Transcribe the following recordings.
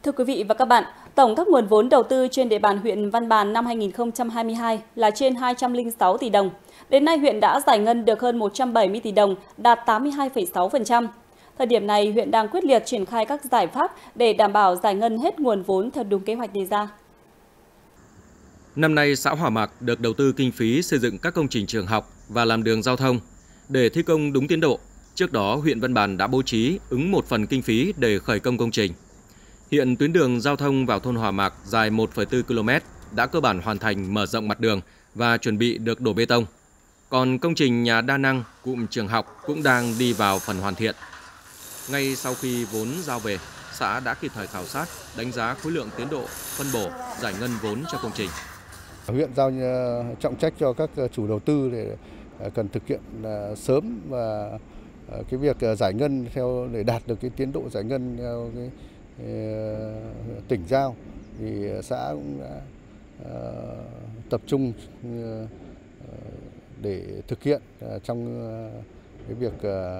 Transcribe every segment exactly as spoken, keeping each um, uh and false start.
Thưa quý vị và các bạn, tổng các nguồn vốn đầu tư trên địa bàn huyện Văn Bàn năm hai nghìn không trăm hai mươi hai là trên hai trăm lẻ sáu tỷ đồng. Đến nay, huyện đã giải ngân được hơn một trăm bảy mươi tỷ đồng, đạt tám mươi hai phẩy sáu phần trăm. Thời điểm này, huyện đang quyết liệt triển khai các giải pháp để đảm bảo giải ngân hết nguồn vốn theo đúng kế hoạch đề ra. Năm nay, xã Hòa Mạc được đầu tư kinh phí xây dựng các công trình trường học và làm đường giao thông. Để thi công đúng tiến độ, trước đó huyện Văn Bàn đã bố trí ứng một phần kinh phí để khởi công công trình. Hiện tuyến đường giao thông vào thôn Hòa Mạc dài một phẩy bốn ki lô mét đã cơ bản hoàn thành mở rộng mặt đường và chuẩn bị được đổ bê tông. Còn công trình nhà đa năng, cụm trường học cũng đang đi vào phần hoàn thiện. Ngay sau khi vốn giao về, xã đã kịp thời khảo sát, đánh giá khối lượng tiến độ, phân bổ, giải ngân vốn cho công trình. Huyện giao trọng trách cho các chủ đầu tư để cần thực hiện sớm và cái việc giải ngân theo để đạt được cái tiến độ giải ngân theo cái tỉnh giao, thì xã cũng đã tập trung để thực hiện trong cái việc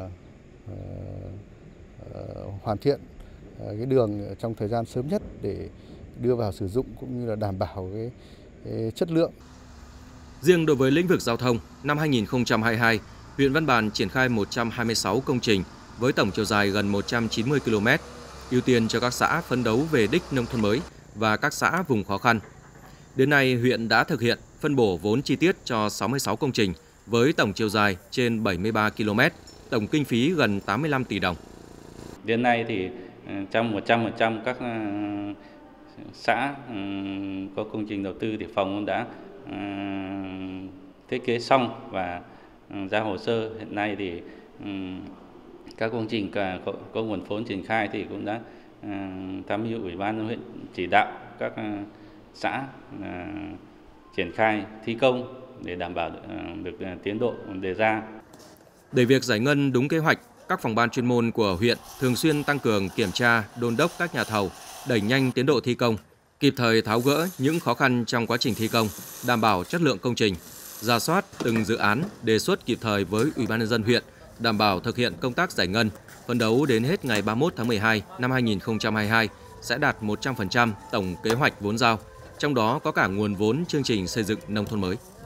hoàn thiện cái đường trong thời gian sớm nhất để đưa vào sử dụng cũng như là đảm bảo cái, cái chất lượng. Riêng đối với lĩnh vực giao thông, năm hai nghìn không trăm hai mươi hai, huyện Văn Bàn triển khai một trăm hai mươi sáu công trình với tổng chiều dài gần một trăm chín mươi ki lô mét, ưu tiên cho các xã phấn đấu về đích nông thôn mới và các xã vùng khó khăn. Đến nay, huyện đã thực hiện phân bổ vốn chi tiết cho sáu mươi sáu công trình với tổng chiều dài trên bảy mươi ba ki lô mét, tổng kinh phí gần tám mươi lăm tỷ đồng. Đến nay thì trong một trăm phần trăm các xã có công trình đầu tư thì phòng cũng đã thiết kế xong và ra hồ sơ. Hiện nay thì các công trình có, có nguồn vốn triển khai thì cũng đã tham mưu Ủy ban huyện chỉ đạo các xã triển khai thi công để đảm bảo được, được tiến độ đề ra. Để việc giải ngân đúng kế hoạch, các phòng ban chuyên môn của huyện thường xuyên tăng cường kiểm tra, đôn đốc các nhà thầu, đẩy nhanh tiến độ thi công, kịp thời tháo gỡ những khó khăn trong quá trình thi công, đảm bảo chất lượng công trình, rà soát từng dự án, đề xuất kịp thời với Ủy ban nhân dân huyện, đảm bảo thực hiện công tác giải ngân, phấn đấu đến hết ngày ba mươi mốt tháng mười hai năm hai nghìn không trăm hai mươi hai sẽ đạt một trăm phần trăm tổng kế hoạch vốn giao, trong đó có cả nguồn vốn chương trình xây dựng nông thôn mới.